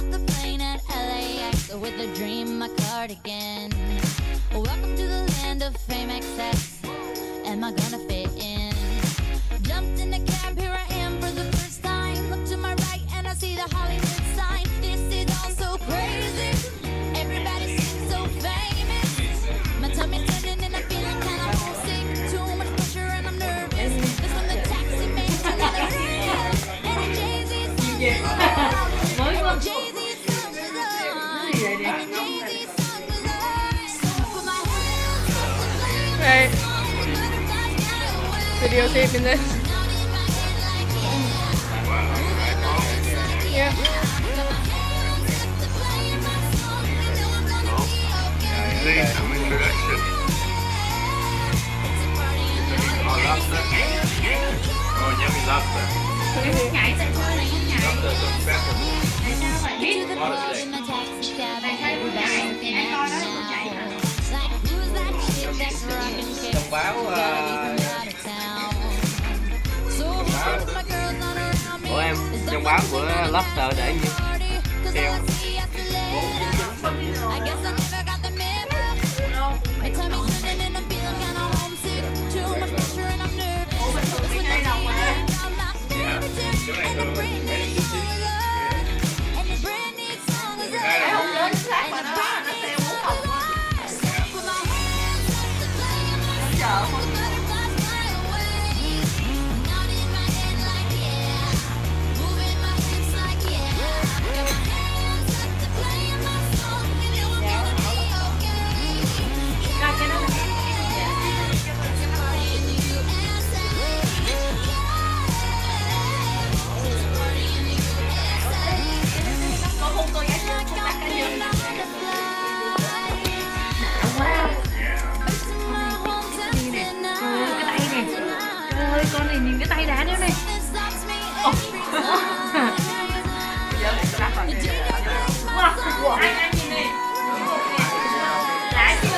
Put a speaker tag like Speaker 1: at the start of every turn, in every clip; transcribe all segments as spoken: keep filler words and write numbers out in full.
Speaker 1: off the plane at L A X with a dream, my cardigan. Welcome to the land of fame excess. Am I gonna fit in? Jumped in the cab, here I am for the first time. Look to my right and I see the Hollywood sign. This is all so crazy. Everybody seems so famous. My tummy's turning and I'm feeling kinda homesick. Too much pressure and I'm nervous. That's when the taxi man turned on the radio. And the Jay-Z song was on. And the Jay-Z song was on. And the Jay-Z song was on. So I put my hands up to play.
Speaker 2: Right. Videotaping this. Yeah.
Speaker 3: Some introduction. Oh, lobster. Oh, yummy lobster.
Speaker 4: Nhảy tên thôi này nhảy.
Speaker 3: Lobster so special.
Speaker 4: Tại sao vậy? Biết.
Speaker 3: What is it?
Speaker 4: Tại sao cũng nhảy? Thì anh coi đó cũng chạy hả?
Speaker 3: Thông báo uh, của em, thông báo của lobster để nhiêu? Keo
Speaker 4: con này nhìn cái tay đá nữa này. Oh. Wow, anh anh nhìn này. Đá chưa?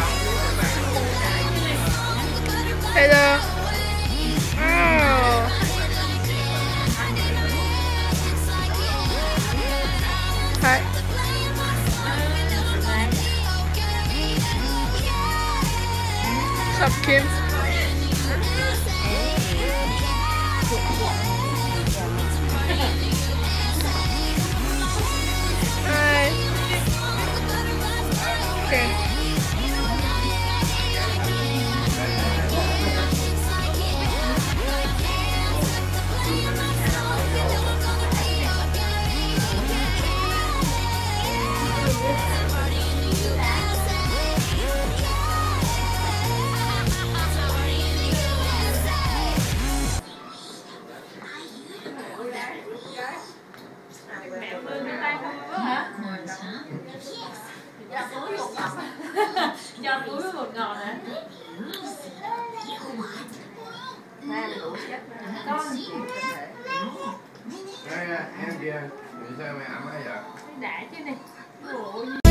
Speaker 2: Hello. Oh. Hi. What's up, Kim? Hi. Okay.
Speaker 4: Mẹ Phương cái tay không có hả? Cho túi bột ngọt. Cho túi bột ngọt hả? Đây là đủ chất con.
Speaker 3: em kìa, vì sao mày ẩm hay vậy?
Speaker 4: Đã chứ này.